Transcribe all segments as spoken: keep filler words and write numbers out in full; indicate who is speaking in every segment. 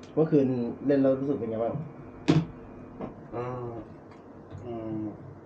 Speaker 1: เมื่อคืนเล่นแล้วรู้สึกเป็นไงบ้าง
Speaker 2: เอออืม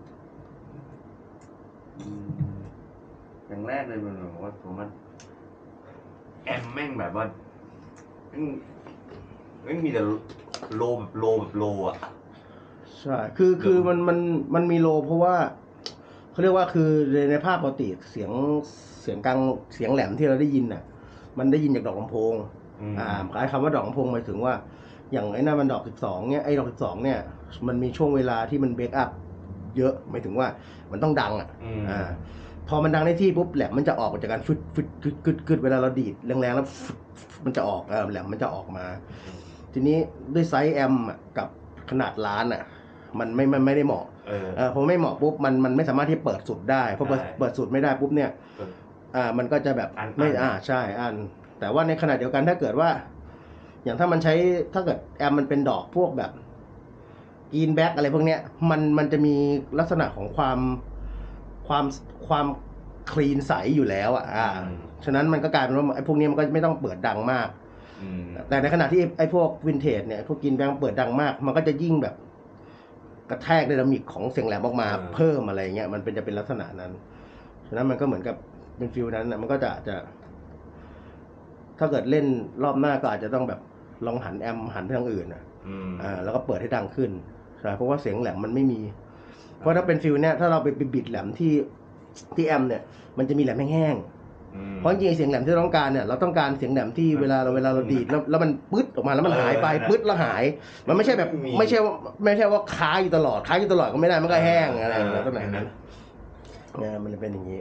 Speaker 2: อืมอย่างแรกเลยมันแบบว่าผมว่าแอมแม่งแบบว่าแม่งแม่งมีแต่โลแบบโลแบบโลอ่ะ
Speaker 1: ใช่คือคือมันมันมันมีโลเพราะว่าเขาเรียกว่าคือในในภาพปกติเสียงเสียงกลางเสียงแหลมที่เราได้ยินน่ะมันได้ยินจากดอกลำโพงอ่าคล้ายคำว่าดอกลำโพงหมายถึงว่าอย่างไอ้นั่นมันดอกสิบสองเนี่ยไอ้ดอกสิบสองเนี่ยมันมีช่วงเวลาที่มันเบรกอัพเยอะหมายถึงว่ามันต้องดังอ่ะอ่าพอมันดังได้ที่ปุ๊บแหลมมันจะออกจากการฟึดฟึดกึดกึดกึดเวลาเราดีดแรงๆแล้วมันจะออกเออแหลมมันจะออกมาทีนี้ด้วยไซส์แอมกับขนาดล้านอ่ะมันไม่มันไม่ได้เหมาะเออเออพอไม่เหมาะปุ๊บมันมันไม่สามารถที่เปิดสุดได้พอเปิดเปิดสุดไม่ได้ปุ๊บเนี่ยอ่ามันก็จะแบบไม่อ่าใช่อันแต่ว่าในขณะเดียวกันถ้าเกิดว่าอย่างถ้ามันใช้ถ้าเกิดแอมมันเป็นดอกพวกแบบกรีนแบ็กอะไรพวกเนี้ยมันมันจะมีลักษณะของความความความคลีนใสอยู่แล้วอ่ะอ่าฉะนั้นมันก็กลายเป็นว่าไอ้พวกนี้มันก็ไม่ต้องเปิดดังมากแต่ในขณะที่ไอ้พวกวินเทจเนี่ยพวกกรีนแบ็กเปิดดังมากมันก็จะยิ่งแบบกระแทกไดนามิกของเสียงแหลมออกมาเพิ่มอะไรเงี้ยมันเป็นจะเป็นลักษณะนั้นฉะนั้นมันก็เหมือนกับเป็นฟิลนั้นนะมันก็จะจะถ้าเกิดเล่นรอบหน้าก็อาจจะต้องแบบลองหันแอมหันไปทางอื่นอ่ะอ่าแล้วก็เปิดให้ดังขึ้นใช่เพราะว่าเสียงแหลมมันไม่มีเพราะถ้าเป็นฟิลเนี้ยถ้าเราไปบิดแหลมที่ที่แอมเนี่ยมันจะมีแหลมแห้งๆเพราะจริงๆเสียงแหลมที่เราต้องการเนี่ยเราต้องการเสียงแหลมที่เวลาเราเวลาเราดีดแล้วแล้วมันปึ๊ดออกมาแล้วมันหายไปปึ๊ดแล้วหายมันไม่ใช่แบบไม่ใช่ว่าไม่ใช่ว่าค้างอยู่ตลอดค้างอยู่ตลอดก็ไม่ได้มันก็แห้งอะไรแล้วก็ไหนนั้นเนี่ยมันจะเป็นอย่างนี้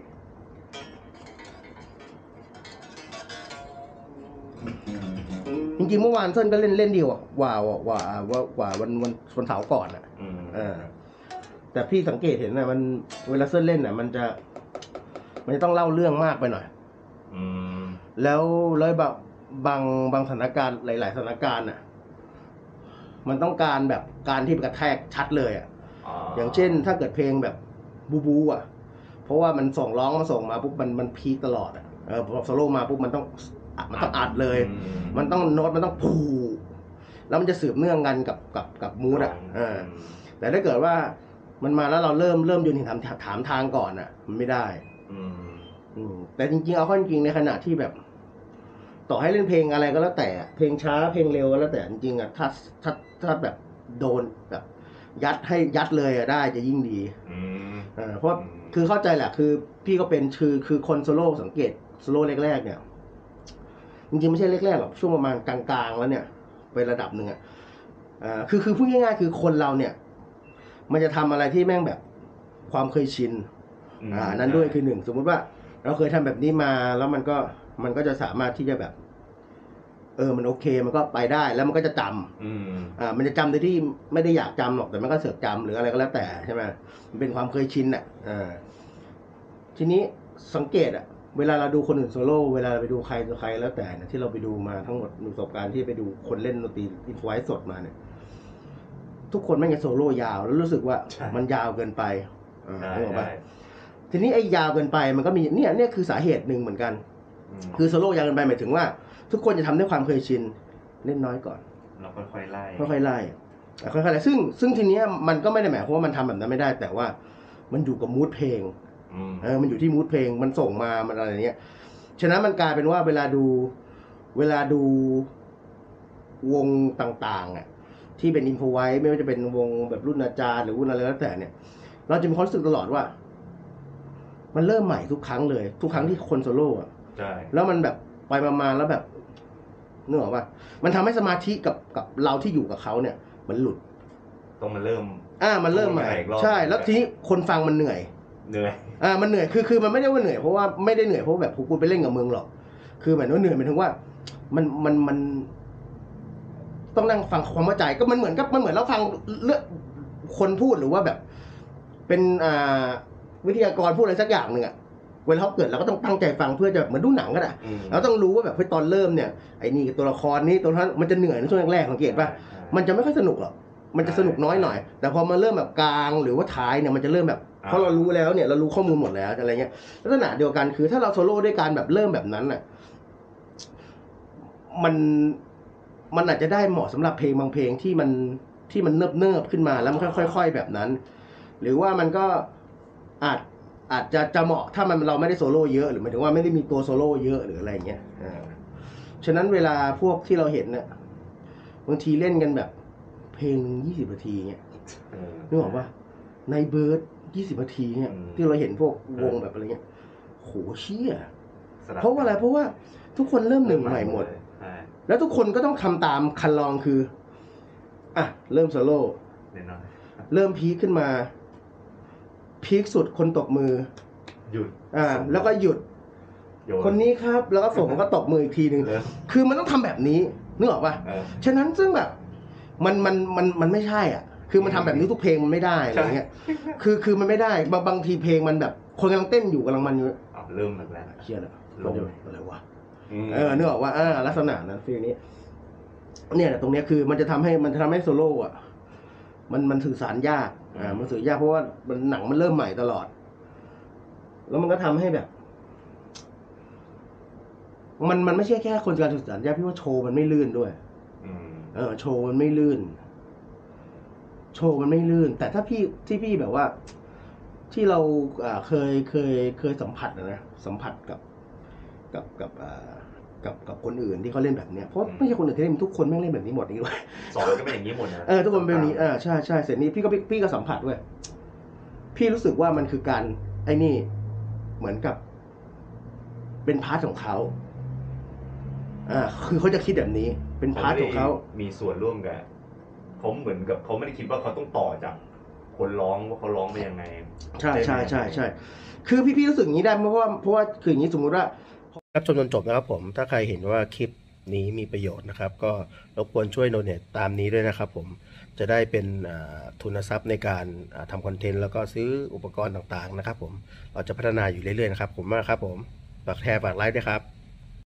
Speaker 1: จริงๆเมื่อวานเส้นก็เล่นเล่นดีกว่าว่าว่าว่าว่าวันวันวันเสาร์ก่อนอ่ะเออแต่พี่สังเกตเห็นนะมันเวลาเส้นเล่นอ่ะมันจะมันจะต้องเล่าเรื่องมากไปหน่อยแล้วแล้วบางบางบางสถานการณ์หลายๆสถานการณ์อ่ะมันต้องการแบบการที่กระแทกชัดเลยอ่ะอย่างเช่นถ้าเกิดเพลงแบบบูบูอ่ะเพราะว่ามันส่งร้องมาส่งมาปุ๊บมันมันพีคตลอดอ่ะเออพอโซโล่มาปุ๊บมันต้องมันต้องอัดเลยมันต้องโน้ตมันต้องพูแล้วมันจะสืบเนื่องกันกับกับกับมูดอ่ะเออแต่ถ้าเกิดว่ามันมาแล้วเราเริ่มเริ่มโยนหินถามถามทางก่อนอ่ะมันไม่ได้อืมแต่จริงๆเอาข้อจริงในขณะที่แบบต่อให้เล่นเพลงอะไรก็แล้วแต่เพลงช้าเพลงเร็วก็แล้วแต่จริงๆอ่ะถ้าถ้าถ้าแบบโดนแบบยัดให้ยัดเลยอ่ะได้จะยิ่งดีอ่าเพราะคือเข้าใจแหละคือพี่ก็เป็นคือคือคนโซโล่สังเกตโซโล่แรกๆเนี่ยจริงๆไม่ใช่แรกๆหรอกช่วงประมาณกลางๆแล้วเนี่ยไประดับหนึ่งอ่ะอ่าคือคือพูดง่ายๆคือคนเราเนี่ยมันจะทำอะไรที่แม่งแบบความเคยชินอ่านั้นด้วยคือหนึ่งสมมุติว่าเราเคยทำแบบนี้มาแล้วมันก็มันก็จะสามารถที่จะแบบเออมันโอเคมันก็ไปได้แล้วมันก็จะจำอ่ามันจะจำโดยที่ไม่ได้อยากจำหรอกแต่มันก็เสือกจำหรืออะไรก็แล้วแต่ใช่ไหมมันเป็นความเคยชินอ่ะอ่าทีนี้สังเกตอ่ะเวลาเราดูคนอื่นโซโล่เวลาเราไปดูใครตัวใครแล้วแต่นะที่เราไปดูมาทั้งหมดประสบการณ์ที่ไปดูคนเล่นดนตรีอินฟไวส์สดมาเนี่ยทุกคนไม่งจะโซโล่ยาวแล้วรู้สึกว่ามันยาวเกินไปอ่าเข้าใจป่ะทีนี้ไอ้ยาวเกินไปมันก็มีเนี่ยเนี่ยคือสาเหตุหนึ่งเหมือนกันคือโซโล่ยาวเกินไปหมายถึงว่าทุกคนจะทำด้วยความเคยชินเล่นน้อยก่อน
Speaker 2: เราค่อยๆไล่
Speaker 1: ค่อยๆไล่ค่อยๆไล่ซึ่งซึ่งทีนี้มันก็ไม่ได้หมายความว่ามันทำแบบนั้นไม่ได้แต่ว่ามันอยู่กับมูดเพลงเออมันอยู่ที่มูดเพลงมันส่งมามันอะไรเงี้ยฉะนั้นมันกลายเป็นว่าเวลาดูเวลาดูวงต่างๆอ่ะที่เป็นอินโฟไวท์ไม่ว่าจะเป็นวงแบบรุ่นอาจารย์หรือรุ่นอะไรแล้วแต่เนี่ยเราจะมีความรู้สึกตลอดว่ามันเริ่มใหม่ทุกครั้งเลยทุกครั้งที่คนโซโล่อ่ะใช่แล้วมันแบบไปมาๆแล้วแบบนึกออกป่ะมันทำให้สมาธิกับกับเราที่อยู่กับเขาเนี่ยมันหลุด
Speaker 2: ต้องมาเริ่ม
Speaker 1: อ่ามันเริ่มใหม่ใช่แล้วทีนี้คนฟังมันเหนื่อย
Speaker 2: เหนื่อย
Speaker 1: อ่ามันเหนื่อยคือคือมันไม่ได้ว่าเหนื่อยเพราะว่าไม่ได้เหนื่อยเพราะแบบกูไปเล่นกับมึงหรอกคือหมายว่าเหนื่อยหมายถึงว่ามันมันมันต้องนั่งฟังความเข้าใจก็มันเหมือนกับมันเหมือนเราฟังเรื่องคนพูดหรือว่าแบบเป็นอ่าวิทยากรพูดอะไรสักอย่างหนึ่งอะเวลาเขาเกิดเราก็ต้องตั้งใจฟังเพื่อจะเหมือนดูหนังก็ได้เราต้องรู้ว่าแบบเฮ้ยตอนเริ่มเนี่ยไอ้นี่ตัวละครนี้ตัวนั้นมันจะเหนื่อยในช่วงแรกๆสังเกตป่ะมันจะไม่ค่อยสนุกหรอกมันจะสนุกน้อยหน่อยแต่พอมาเริ่มแบบกลางหรือว่าท้ายเนี่ยมันจะเริ่มแบบเพราะเรารู้แล้วเนี่ยเรารู้ข้อมูลหมดแล้วอะไรเงี้ยลักษณะเดียวกันคือถ้าเราโซโล่ด้วยการแบบเริ่มแบบนั้นน่ะมันมันอาจจะได้เหมาะสำหรับเพลงบางเพลงที่มันที่มันเนิบเนิบขึ้นมาแล้วมันค่อยๆแบบนั้นหรือว่ามันก็อาจอาจจะจะเหมาะถ้ามันเราไม่ได้โซโล่เยอะหรือหมายถึงว่าไม่ได้มีตัวโซโล่เยอะหรืออะไรเงี้ยอ่าฉะนั้นเวลาพวกที่เราเห็นเนี่ยบางทีเล่นกันแบบเพลงยี่สิบนาทีเงี้ยนึกออกว่าในเบิร์ดยี่สิบนาทีเนี่ยที่เราเห็นพวกวงแบบอะไรเงี้ยโหเชี่ยเพราะว่าอะไรเพราะว่าทุกคนเริ่มหนึ่งใหม่หมดแล้วทุกคนก็ต้องทำตามคันลองคืออ่ะเริ่มโซโล่เริ่มพีคขึ้นมาพีคสุดคนตบมือ
Speaker 2: หยุด
Speaker 1: อ่าแล้วก็หยุดคนนี้ครับแล้วก็ส่งก็ตบมืออีกทีหนึ่งคือมันต้องทำแบบนี้นึกออกป่ะฉะนั้นซึ่งแบบมันมันมันมันไม่ใช่อ่ะคือมันทำแบบนี้ทุกเพลงมันไม่ได้อะไรเงี้ยคือคือมันไม่ได้บางบางทีเพลงมันแบบคนกำลังเต้นอยู่กำลังมันอยู่
Speaker 2: เริ่มแบบแล้ว
Speaker 1: เครียดแล้วลงอะไรวะเออนึกออกว่าอ่าลักษณะนั้นฟีลนี้เนี่ยตรงเนี้ยคือมันจะทำให้มันจะทำให้โซโล่อะมันมันสื่อสารยากอ่ามันสื่อยากเพราะว่ามันหนังมันเริ่มใหม่ตลอดแล้วมันก็ทำให้แบบมันมันไม่ใช่แค่คนการสื่อสารยากพี่ว่าโชว์มันไม่ลื่นด้วยเออโชว์มันไม่ลื่นโชว์มันไม่ลื่นแต่ถ้าพี่ที่พี่แบบว่าที่เราอ่าเคยเคยเคยสัมผัสนะสัมผัสกับกับกับอ่ากับกับคนอื่นที่เขาเล่นแบบเนี้ยเพราะไม่ใช่คนอื่นที่เล่นทุกคนแม่งเล่นแบบนี้หมดนี่ด้วย
Speaker 2: สอนก็เป็นอย่างนี้หมดนะ
Speaker 1: เออทุกคนเป็นแบบนี้อ่าใช่ใช่เสร็จนี้พี่ก็พี่ก็สัมผัสด้วยพี่รู้สึกว่ามันคือการไอ้นี่เหมือนกับเป็นพาร์ทของเขาอ่าคือเขาจะคิดแบบนี้เป็นพาร์ทของเขา
Speaker 2: มีส่วนร่วมกันเขาเหมือนกับเขาไม่ได้คิดว่าเขาต้องต่อจากคนร้องว่าเขาร้องไปยังไง
Speaker 1: ใช่ใช่ใช่ใช่คือพี่พี่รู้สึกอย่างนี้ได้เพราะว่าเพราะว่าคืออย่างนี้สมมุติว่ารับชมจนจบนะครับผมถ้าใครเห็นว่าคลิปนี้มีประโยชน์นะครับก็รบกวนช่วยโดเนทตามนี้ด้วยนะครับผมจะได้เป็นทุนทรัพย์ในการทำคอนเทนต์แล้วก็ซื้ออุปกรณ์ต่างๆนะครับผมเราจะพัฒนาอยู่เรื่อยๆนะครับผมมากครับผมฝากแชร์ฝากไลค์ด้วยครับ